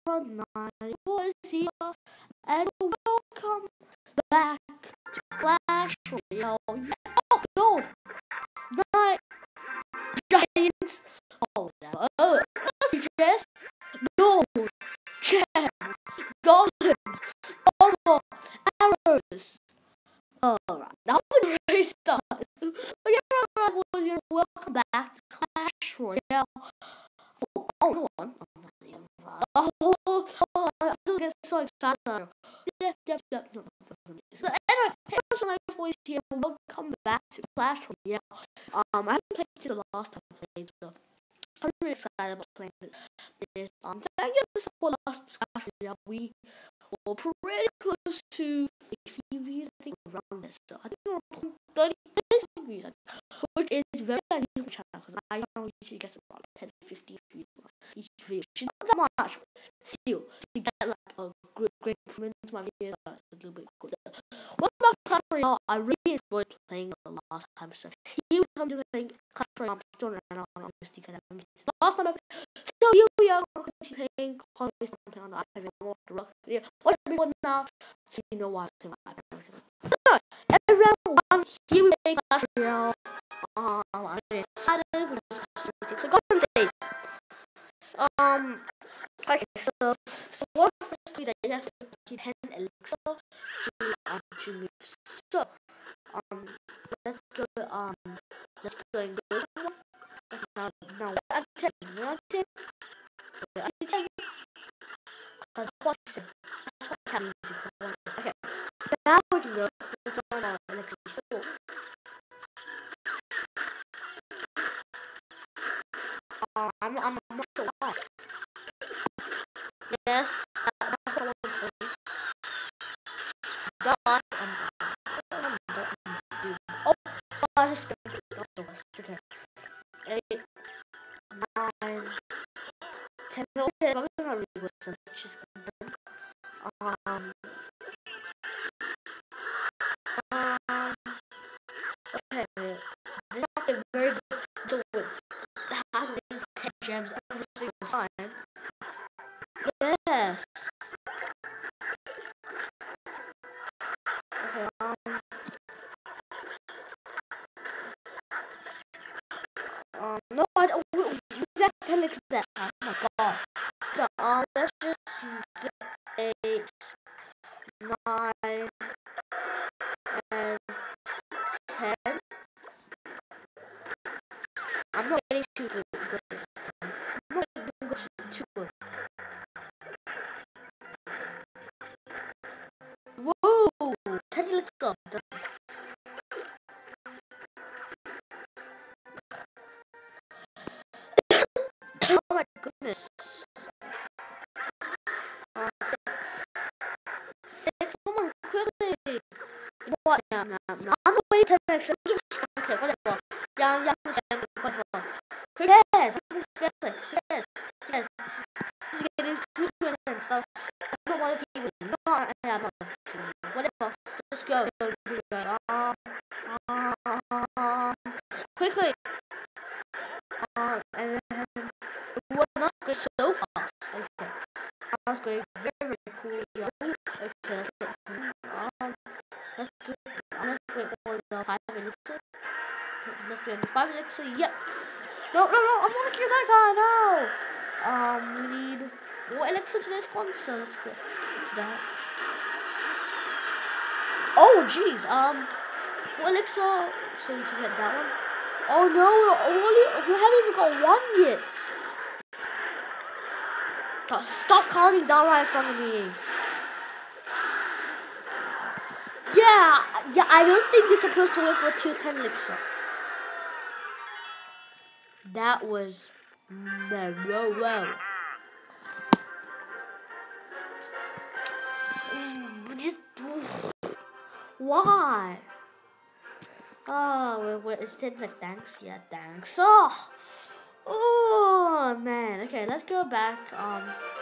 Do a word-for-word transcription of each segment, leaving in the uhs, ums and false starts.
night was here, and welcome back to Clash Royale. Oh, gold! Night Giants! Oh, no. Oh, just gold! Gems! Goblins! Bubble! Arrows! Alright, that was a great start. Okay, everyone, welcome back to Clash Royale. Oh, oh, no one. Oh, oh, oh, oh, I still get so excited now. Yep, yep, yep, no, so anyway, hey, so my voice here. Welcome back to Clash Royale. Um, I haven't played it the last time I played, so I'm really excited about playing this. Um, thank you for the support last Clash Royale. We were pretty close to fifty views, I think, around this. So I think we're on thirty, thirty views, which is very unusual for channel because I don't usually get about ten to fifteen views each video, which is not that much. Still, to get like a great, great improvement to my videos, that's a little bit cool. What about Clash Royale? I really enjoyed playing it the last time, so here we come to playing Clash Royale. I'm still around on obviously because I missed the last time I played. So here we are, I'm going to be playing Clash Royale on the iPad. More rough video. Watch everyone now, so you know why I'm playing my iPad. So, everyone, one, here we play Clash Royale. Um, I'm excited for this. So go on stage. Um, okay, so, so what first thing that you have to keep ten elixir to um to move. So, um, let's go, um, let's go and go. Okay, now, now, what I'm ten, what I'm ten, okay, I'm ten, because what's it? That's what I can use it. Okay, now we can go, let's go on our elixir four. Um, I'm, I'm, I'm not sure why. Yes, that, that's what I want to do. God, um, um, um, oh, I just got the rest. Okay. Eight, nine, ten. Okay, I'm not really good, so let's just go. Um, um, okay. This is not a very good to with having ten gems every single time. Yes. Okay, um, um, no, I don't. We, we got ten licks that. Oh my god. So, um, let's just get eight, nine, and ten. I'm not getting too good. good this time. I'm not getting good, too good. Whoa! ten licks up. Oh my goodness. Uh, six. Six. Come on, quickly. What? No, no, no. I'm waiting ten licks. I'm just okay, whatever. Yeah, yeah, I'm whatever. Who cares? I'm just who cares? Who cares? This is getting too good and stuff. I don't want to do it. No, I am not. Whatever. Let's go. Go, go, go. Um, um, quickly. Um, and then we're not going so fast. Okay. I was going very, very cool. Yeah. Okay, let's get um, let's go. Let's wait for the five minutes. Let's wait for five minutes. Yep. No, no, no! I want to kill that guy. No. Um, we need four elixir to this one, so let's go to that. Oh, jeez. Um, four elixir, so we can get that one. Oh no, only, we haven't even got one yet. God, stop calling down right in front of me. Yeah, yeah, I don't think you're supposed to wait for two ten elixir. That was no, no, no. Why? Oh, wait, wait, it's ten like thanks. Yeah, thanks. Oh, oh man. Okay, let's go back. Um.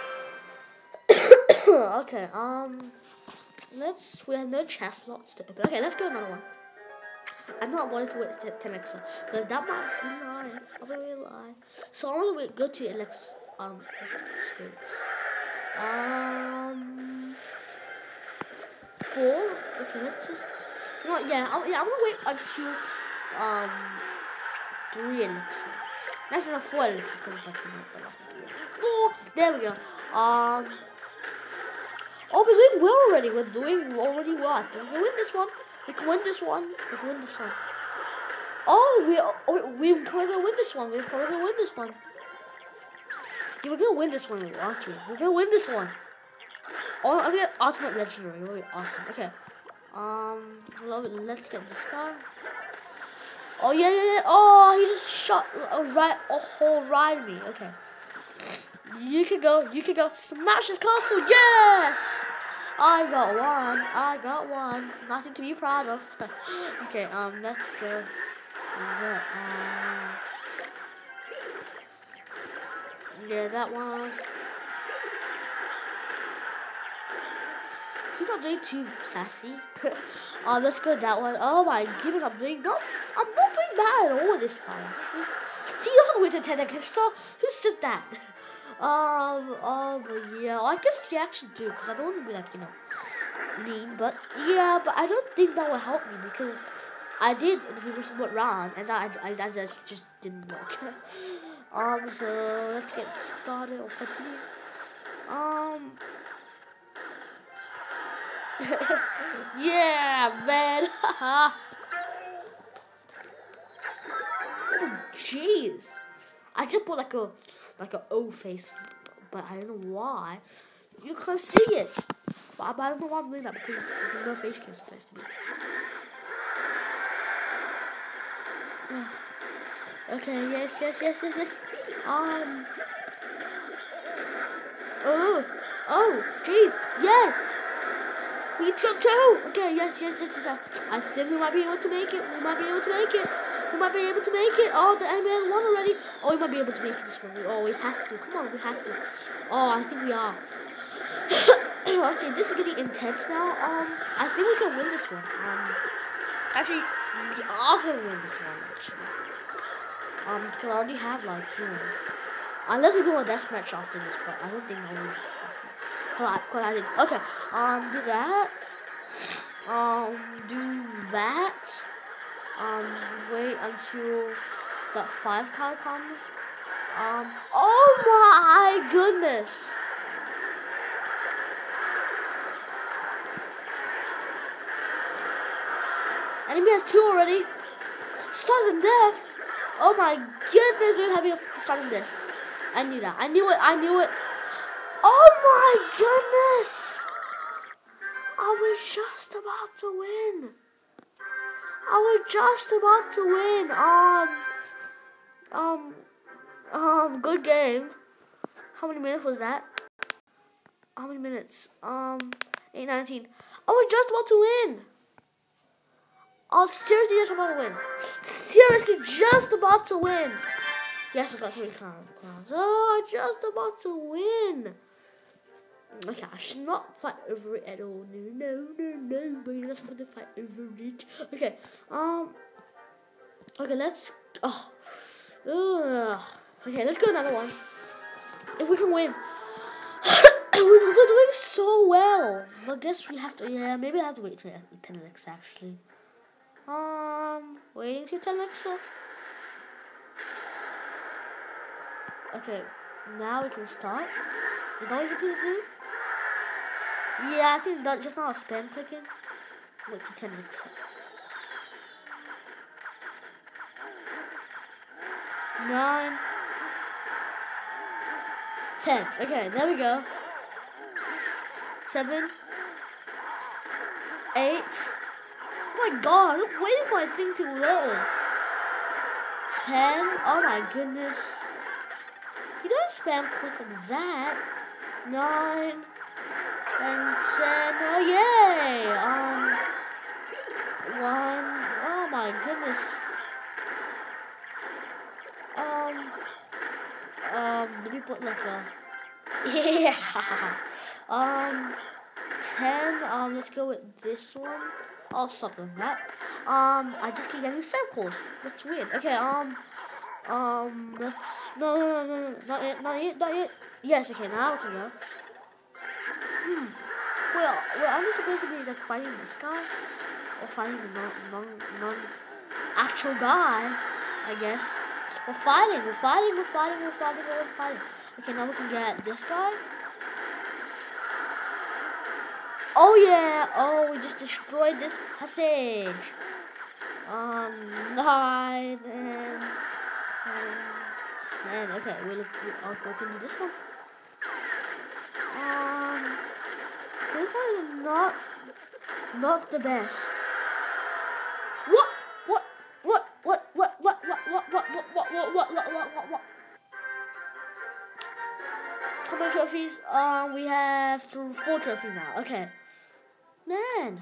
okay. Um. Let's. We have no chest slots to open. Okay, let's go another one. I'm not wanting to wait to ten elixir because that might be lying. Probably lie. So I'm gonna wait. Go to elixir. Um. Okay, Um, four. Okay, let's just. You know what? Yeah, I'm, yeah. I'm gonna wait until um three elixir. That's not four elixir because like you know, four. There we go. Um. Oh, we're doing well already. We're doing already well. I think we can win this one. We can win this one. We can win this one. Oh, we oh, we're probably gonna win this one. We're probably gonna win this one. Yeah, we're gonna win this one, aren't we? We're gonna win this one. Oh, I'm gonna get ultimate legendary. It'll be awesome. Okay. Um, let's get this guy. Oh yeah, yeah, yeah. Oh, he just shot a right a whole ride me. Okay. You can go. You can go. Smash his castle. Yes. I got one. I got one. Nothing to be proud of. Okay. Um, let's go. Um, yeah, that one. He's not doing too sassy. uh, let's go that one. Oh my goodness, I'm doing not. I'm not doing bad at all this time. Actually. See, you don't have to wait to ten X. So who said that? Um. Um. Yeah. I guess you actually do, because I don't want to be like you know mean. But yeah. But I don't think that will help me because I did the previous one round and I I, I just just didn't work. um. So let's get started or continue. Um. Yeah, man. Oh, jeez. I just put like a like a O face, but I don't know why. You can't see it. But I don't know why I'm doing that because no face cam is supposed to be. Okay. Yes. Yes. Yes. Yes. Yes. Um. Oh. Oh. Jeez. Yeah. We took two. Okay, yes, yes, yes, yes. I think we might be able to make it. We might be able to make it. We might be able to make it. Oh, the enemy has won already. Oh, we might be able to make it this one. Oh, we have to. Come on, we have to. Oh, I think we are. Okay, this is getting intense now. Um, I think we can win this one. Um, actually, we are gonna win this one. Actually, um, because I already have like you know, unless we do a death match after this, but I don't think I will. Cause I did. Okay. Um, do that. Um, do that. Um, wait until that five card comes. Um. Oh my goodness. Enemy has two already. Sudden death. Oh my goodness, we're having a sudden death. I knew that. I knew it. I knew it. Oh my goodness! I was just about to win. I was just about to win. Um, um, um, good game. How many minutes was that? How many minutes? Um, eight nineteen. I was just about to win. I was seriously just about to win. Seriously, just about to win. Yes, we got three crowns. Oh, just about to win. Okay, I should not fight over it at all. No, no, no, no, but you're not supposed to fight over it. Okay, um, okay, let's, oh, ugh. Okay, let's go another one. If we can win. We're doing so well. But I guess we have to, yeah, maybe I have to wait till ten X actually. Um, waiting till ten X. Okay, now we can start. Is that what you're supposed to do? Yeah, I think that just now spam clicking. Wait till ten minutes. Nine. Ten. Okay, there we go. Seven. Eight. Oh my god, I'm waiting for my thing to load. Ten. Oh my goodness. You don't spam click like that. Nine. And ten. Oh yay! Um, one. Oh my goodness. Um, um. Let me put like a. Yeah. um, ten. Um, let's go with this one. I'll stop doing that. Um, I just keep getting circles. That's weird. Okay. Um. Um. Let's. No. No. No. No. Not yet. Not yet. Not yet. Yes. Okay. Now we can go. well, well, I'm supposed to be like fighting this guy or fighting the non non non actual guy, I guess. We're fighting, we're fighting, we're fighting, we're fighting, we're fighting. Okay, now we can get this guy. Oh yeah, oh, we just destroyed this passage. Um, nine and, and ten. Okay, we'll, we'll I'll go into this one. Um, this one is not not the best. What? What? What? What? What? What? What? What? What? What? What? What? What? What? What? What? What? How many trophies? Um, we have four trophies now. Okay. Then.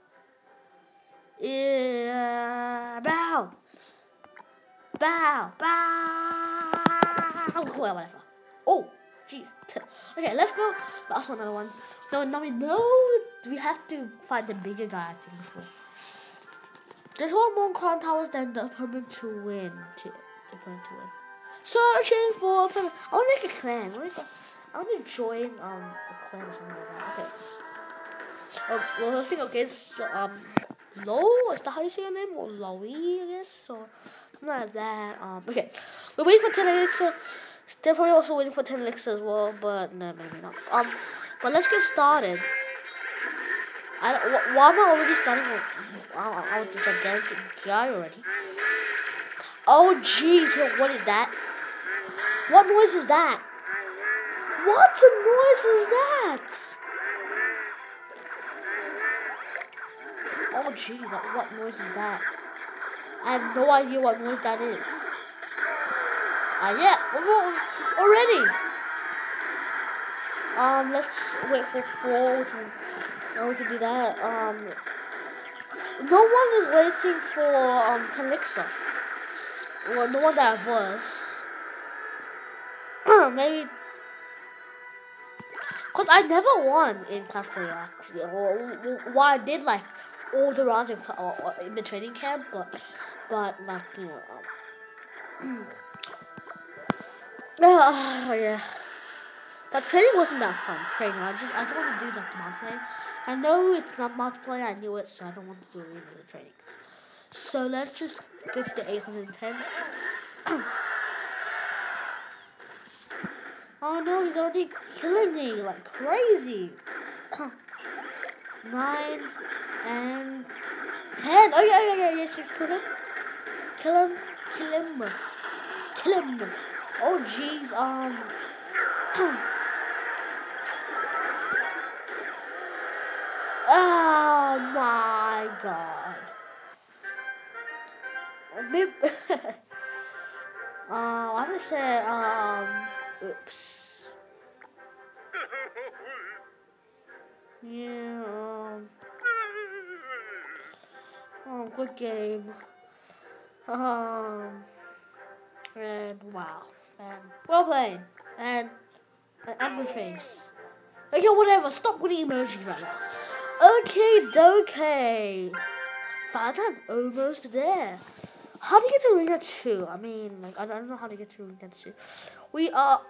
Yeah. Bow. Bow. Bow. Well, whatever. Oh, jeez. Okay, let's go. That's another one. So now we know we have to find the bigger guy. I think before. There's one more crown towers than the opponent to win. To the opponent to win. Searching for opponent. I want to make a clan. I want to, I want to join um a clan or something like that. Okay. Um, well, I think okay, it's um Low. Is that how you say your name? Or Lowy, I guess. Or something like that. Um. Okay. We're waiting for ten elixir. They're probably also waiting for ten elixir as well, but no, maybe not. Um. But let's get started. I don't, wh why am I already starting with I with the gigantic guy already? Oh jeez, what is that? What noise is that? What noise is that? Oh jeez, like, what noise is that? I have no idea what noise that is. Ah, uh, yeah, already. Um, let's wait for four. We can, oh, we can do that. Um, no one is waiting for um ten elixir. Well, no one that was. Maybe. Cause I never won in Clash Royale actually. Or, well, I did like all the rounds in, uh, in the training camp, but but like you know. Um, uh, yeah. But training wasn't that fun. Training, I just I just want to do like multiplayer. I know it's not multiplayer. I knew it, so I don't want to do any of the trainings. So let's just get to the eight hundred ten. Oh no, he's already killing me like crazy. Nine and ten. Oh yeah, yeah, yeah, yes, kill him. Kill him. Kill him. Kill him. Oh jeez, um. Oh my god. Maybe. uh, I'm gonna say, um. Oops. Yeah, um. Oh, good game. Um. And wow. And well played. And an angry face. Okay, whatever. Stop with the emojis right now. Okay, okay. But I'm almost there. How do you get to Arena two? I mean, like, I don't know how to get to Arena two. We are.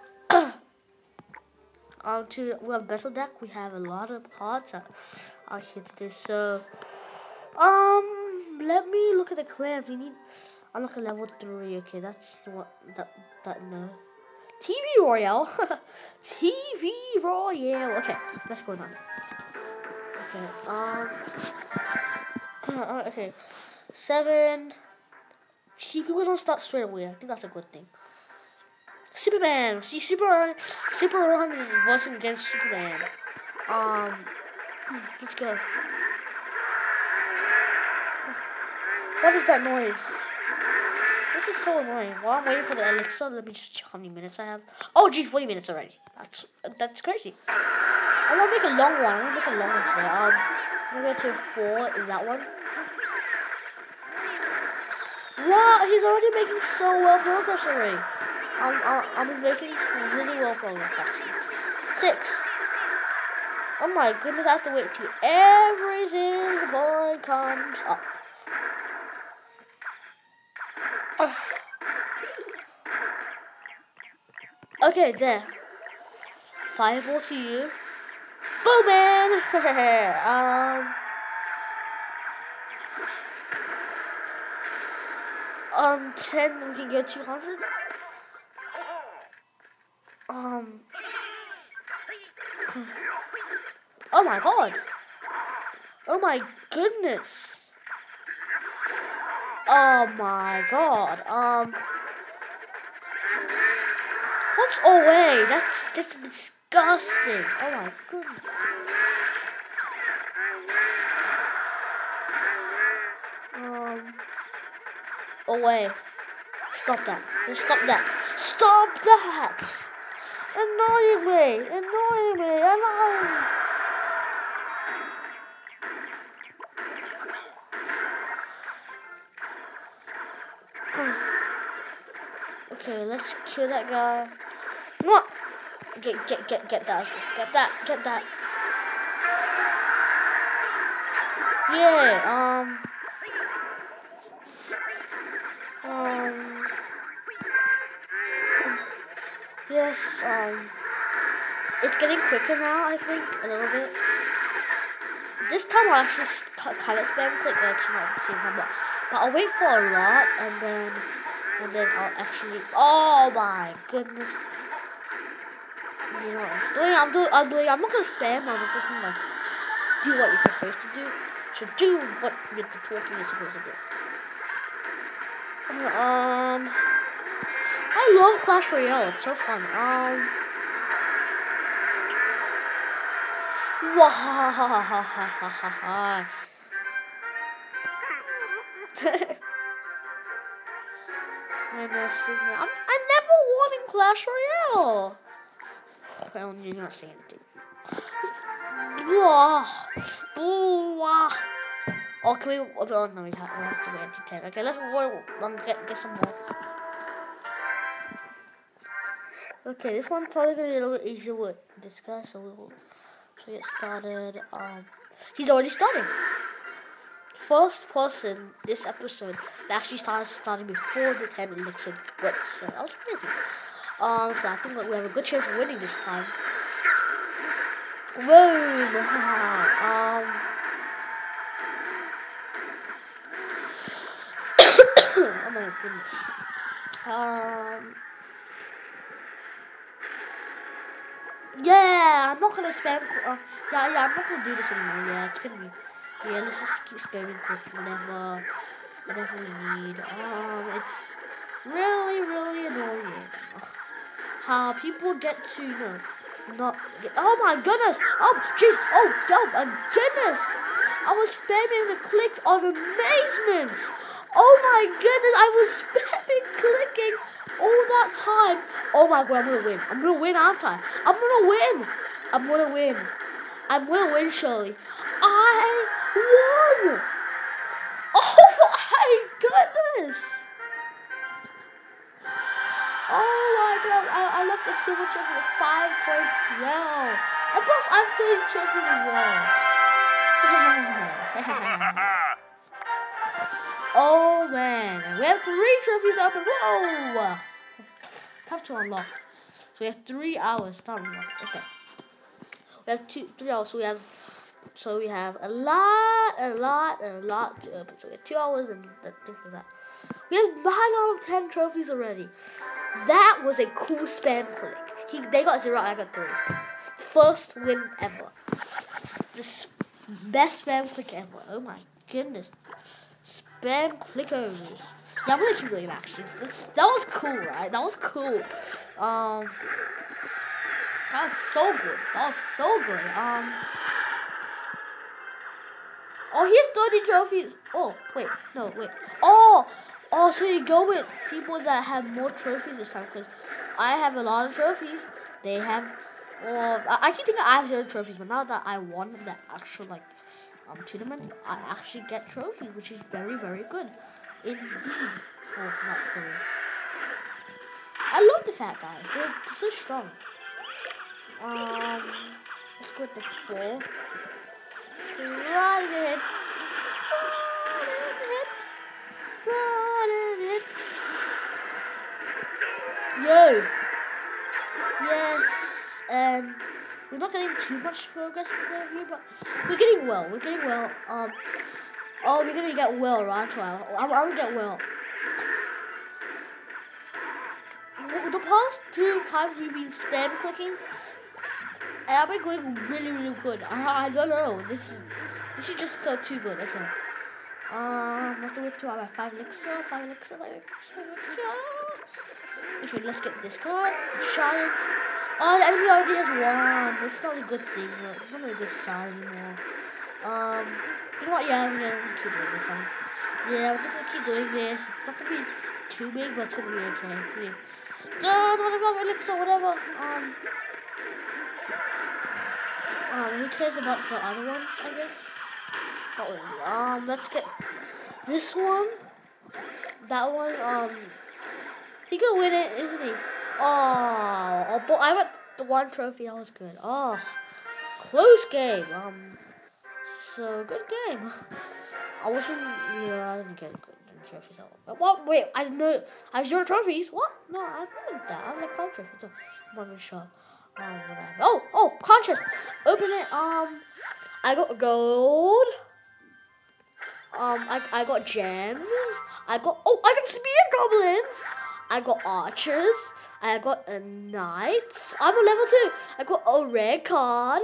Um, to we have battle deck. We have a lot of cards that are here to do. So, um, let me look at the clans. We need. I'm like a level three. Okay, that's what that that no. T V Royale. T V Royale. Okay, let's go now. Okay. Um. Uh, okay. Seven. People don't start straight away. I think that's a good thing. Superman. See, Super Superman is voicing against Superman. Um, let's go. What is that noise? This is so annoying. While I'm waiting for the elixir, let me just check how many minutes I have. Oh, geez, forty minutes already. That's that's crazy. I want to make a long one. I want to make a long one today. Um, I'm gonna go to four in that one. Wow, he's already making so well progress already. I'm, I'm making really well progress actually. Six. Oh my goodness, I have to wait till every single boy comes up. Oh. Okay, there. Fireball to you. Boom, man. um, um, ten. We can get two hundred. Um. Oh my god. Oh my goodness. Oh my god. Um. What's away? That's just disgusting. Oh my goodness. Um. Away. Stop that. Just stop that. Stop that. Annoying me. Annoying me. Annoying. Okay, let's kill that guy. What? Get, get, get, get that. Get that. Get that. Yeah. Um. Um. Yes. Um. It's getting quicker now. I think a little bit. This time I'll actually kind of spam click. Actually, not the same time, but, but I'll wait for a lot and then and then I'll actually. Oh my goodness. You know what I'm doing? I'm doing. I'm doing. I'm not gonna spam. I'm just gonna like do what you're supposed to do. So do what with the talking you're supposed to do. Um, I love Clash Royale. It's so fun. Um, wahahahahaha. And uh, I'm, I never won in Clash Royale. Well, you're not saying anything. Wah, wah. Oh, can we? Oh, no, we have, we have to wait until ten. Okay, let's go. Um, get get some more. Okay, this one's probably gonna be a little bit easier with this guy, so we'll so get started. Um, he's already started. First person this episode that actually started starting before the ten elixir breaks. So that was crazy. Um, so I think that we have a good chance of winning this time. Boom! um. Oh my goodness. Um. Yeah, I'm not gonna spam. Uh, yeah, yeah, I'm not gonna do this anymore. Yeah, it's gonna be. Yeah, let's just keep spamming quick whenever, whenever we need. Um, it's really, really annoying. Ugh. How people get to you know, not get. Oh my goodness! Oh, jeez! Oh, oh my goodness! I was spamming the clicks on amazement. Oh my goodness! I was spamming clicking all that time. Oh my god! I'm gonna win. I'm gonna win, aren't I? I'm gonna win. I'm gonna win. I'm gonna win, surely. I won! Oh my goodness! Oh my god! I, I left the silver check with five points as well. And plus, I've thirty trophies as well. Oh man, we have three trophies up and whoa! Tough to unlock. So we have three hours to unlock. Okay. We have two, three hours. So we have, so we have a lot, a lot, a lot to open. So we have two hours and things like that. We have nine out of ten trophies already. That was a cool spam click. He, they got zero. I got three. First win ever. The best spam click ever. Oh my goodness. Spam clickers. Yeah, I'm gonna keep doing that actually. That was cool, right? That was cool. Um, that was so good. That was so good. Um, oh, he has thirty trophies. Oh, wait, no, wait. Oh, oh, so you go with people that have more trophies this time because I have a lot of trophies. They have, well, I, I keep thinking I have zero trophies, but now that I won the actual like um tournament, I actually get trophies, which is very, very good. Indeed. Oh, not good. I love the fat guys. They're, they're so strong. Um, let's go with the four. Right in it. Right in it. Yo. Yes. And We're not getting too much progress here, but we're getting well. We're getting well. Um, oh, we're gonna get well, right? So I'm, I'm gonna get well. The past two times we've been spam clicking, and I've been going really, really good. I, I don't know. This is this is just so too good. Okay. Um, what do we have to have? Five elixir, five elixir, five elixir. Okay, let's get this card. Giant. Oh, the enemy already has one. It's not a good thing. It's not a good sign anymore. Um, you know what? Yeah, I'm gonna keep doing this one. Yeah, we're just gonna keep doing this. It's not gonna be too big, but it's gonna be okay. Three. No, no, no, elixir, whatever. Um, um, who cares about the other ones? I guess. Not really. Um, let's get this one. That one. Um, he can win it, isn't he? Oh, oh, but I got the one trophy. That was good. Oh, close game. Um, so good game. I wasn't. Yeah, I didn't get good trophies. What? Wait, I didn't know. I have zero trophies. What? No, I didn't that. I have like five trophies. So I'm not really sure. Um, what I have. Oh, oh, conscious. Open it. Um, I got gold. Um, I I got gems. I got. Oh, I got spear goblins. I got archers. I got a knight. I'm a level two. I got a red card.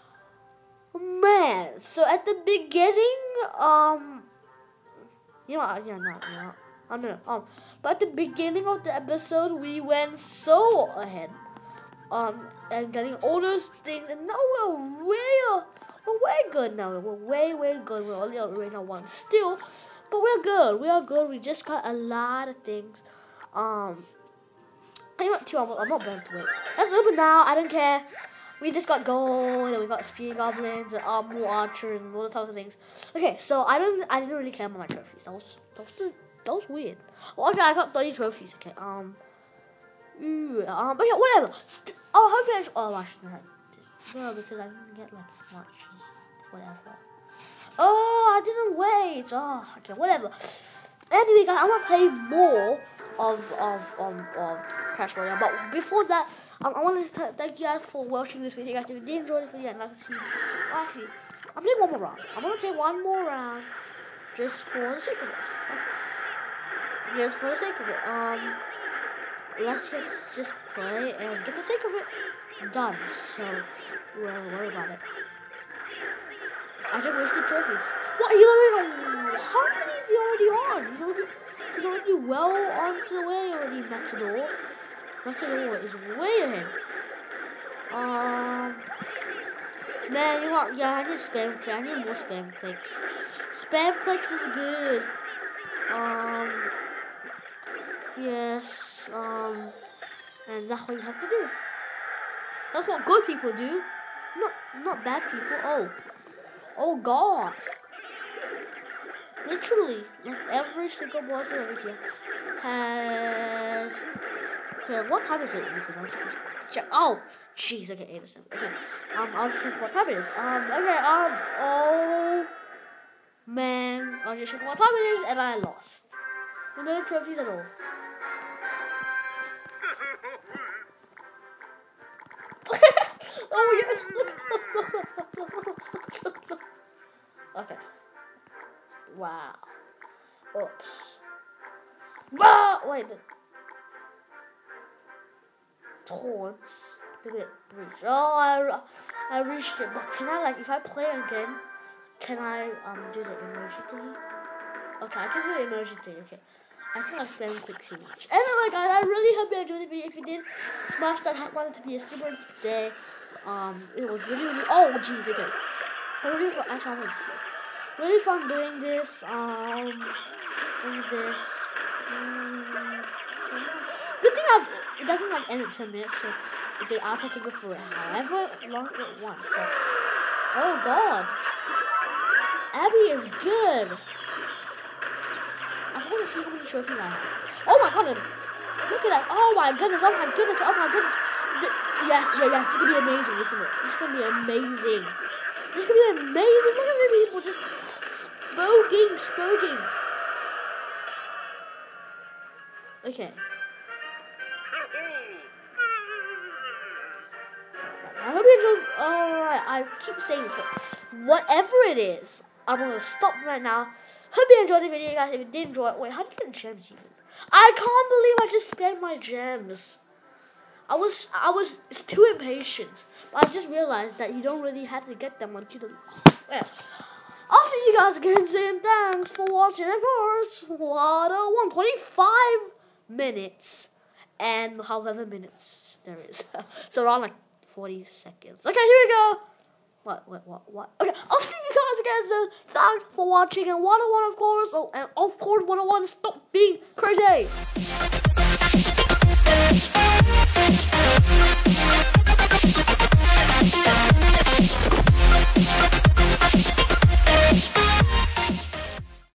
Man, so at the beginning, um, you know, yeah, no, no, I know, um, but at the beginning of the episode, we went so ahead, um, and getting all those things, and now we're way, we're way good now. We're way, way good. We're only on arena one still, but we're good. We are good. We just got a lot of things. Um, I got two. I'm, I'm not going to wait. Let's open now. I don't care. We just got gold, and we got spear goblins, and um, more archers, and all those types of things. Okay, so I don't, I didn't really care about my trophies. That was, that was, that was weird. Well, okay, I got thirty trophies. Okay, um, ooh, um, but yeah, whatever. Oh, I hope you. Oh, actually, no, because I didn't get like much. Whatever. Oh, I didn't wait. Oh, okay, whatever. Anyway, guys, I want to play more of of of, of Clash Royale. But before that, um, I want to thank you guys for watching this video. Guys, if you did enjoy this video, and like to see, actually, I'm playing one more round. I'm gonna play one more round just for the sake of it. Just for the sake of it. Um, let's just just play and get the sake of it done. So we don't worry about it. I just wasted trophies. What? He already? How many is he already on? He's already, he's already well onto the way already. Matador, Matador is way ahead. Um, man, you want? Yeah, I need spam clicks. I need more spam clicks. Spam clicks is good. Um, yes. Um, and that's what you have to do. That's what good people do. Not, not bad people. Oh. Oh God! Literally, like every single monster over here has. Okay, what time is it? I'm just check. Oh, jeez, I get eight or seven. Okay, um, I'll just check what time it is. Um, okay, um, oh man, I'll just check what time it is, and I lost. No trophies at all. Oh yes! Okay. Wow. Oops. Ah! Wait. Taunts. Did it reach? Oh, I, I reached it. But can I, like, if I play again, can I um do the emoji thing? Okay, I can do the emoji thing. Okay. I think I'll spam quick too much. Anyway, guys, I really hope you enjoyed the video. If you did, smash that hack button to be a super today. Um, it was really, really. Oh, jeez. Okay. Really, actually, really fun doing this. Um, doing this. Um, good thing I, it doesn't like end at ten minutes, so the iPad can go for it however long it wants. So, oh God, Abby is good. I just want to see how many trophies I have. Oh my God, look at that! Oh my goodness! Oh my goodness! Oh my goodness! The, yes, yeah, yes. It's gonna be amazing, isn't it? It's gonna be amazing. This is gonna be amazing. Look at the people just smoking, smoking. Okay. I hope you enjoyed. Alright, I keep saying this, but whatever it is, I'm gonna stop right now. Hope you enjoyed the video, guys. If you did enjoy it, wait, how do you get gems even? I can't believe I just spent my gems. I was, I was too impatient. But I just realized that you don't really have to get them until you. Yeah. I'll see you guys again soon. Thanks for watching. Of course, what a one twenty-five minutes and however minutes there is. So around like forty seconds. Okay, here we go. What, what, what, what? Okay, I'll see you guys again soon. Thanks for watching. And one oh one, of course. Oh, and of course, one oh one, stop being crazy.